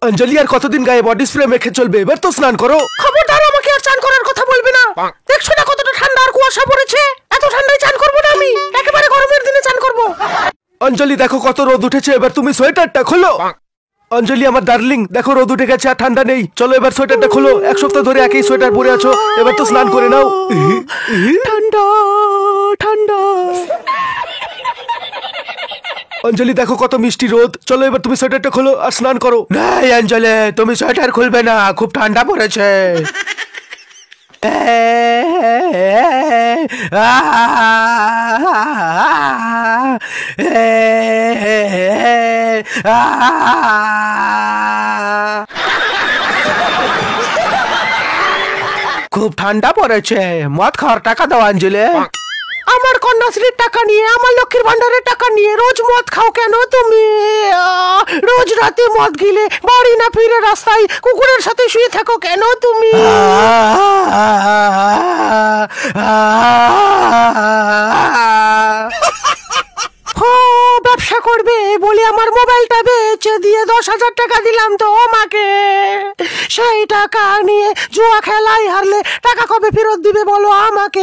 অঞ্জলি আর কতদিন গায়ে body spray মেখে চলবে? এবার তো স্নান করো। খবরদার আমাকে আর চান করার কথা বলবি না। দেখছো না কতটা ঠান্ডা আর কুয়াশা পড়েছে? এত ঠান্ডায় চান করবো না আমি, একেবারে গরমের দিনে চান করবো। অঞ্জলি দেখো কত রোদ উঠেছে, এবার তুমি সোয়েটারটা খোলো। অঞ্জলি আমার ডার্লিং, দেখো রোদ উঠে গেছে আর ঠান্ডা নেই, চলো এবার সোয়েটারটা খোলো। এক সপ্তাহ ধরে একই সোয়েটার পরে আছো, এবার তো স্নান করে নাও। ঠান্ডা ঠান্ডা। অঞ্জলি দেখো কত মিষ্টি রোদ, চলো এবার তুমি সোয়েটারটা খোলো আর স্নান করো। না অঞ্জলি, তুমি সোয়েটার খুলবে না, খুব ঠান্ডা পড়েছে। খুব ঠান্ডা পড়েছে, মদ খাওয়ার টাকা দাও অঞ্জলি। আমার কন্যাশ্রীর টাকা নিয়ে, আমার লক্ষ্মীর ভান্ডারের টাকা নিয়ে রোজ মদ খাও কেন তুমি? রোজ রাতে মদ গিলে বাড়ি না ফিরে রাস্তায় কুকুরের সাথে শুয়ে থাকো কেন তুমি? ব্যবসা করবে বলে আমার মোবাইলটা বেচে দিয়ে 10,000 টাকা দিলাম তো আমাকে। সেই টাকা নিয়ে জুয়া খেলায় হারলে টাকা কবে ফেরত দিবে বলো আমাকে?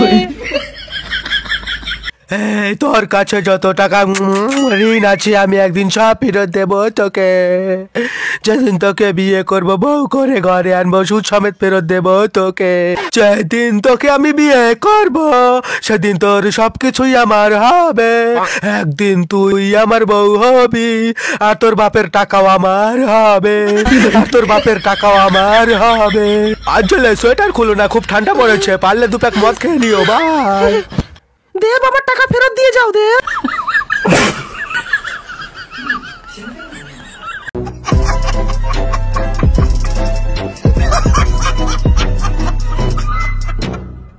তোর কাছে যত টাকা ঋণ আছে আমি একদিন সব ফেরত দেবো তোকে। যেদিন তোকে বিয়ে করবো, বউ করে ঘরে আনবো, সুদ সমেত ফেরত দেবো তোকে। যেদিন তোকে আমি বিয়ে করবো সেদিন তোর সবকিছুই আমার হবে। একদিন তুই আমার বউ হবি আর তোর বাপের টাকাও আমার হবে, আর তোর বাপের টাকাও আমার হবে। আঞ্জলি সোয়েটার খুলো না, খুব ঠান্ডা পড়েছে, পারলে 2 প্যাক মদ খেয়ে নিও। বাই। দে বাবার টাকা ফেরত দিয়ে যাও দে।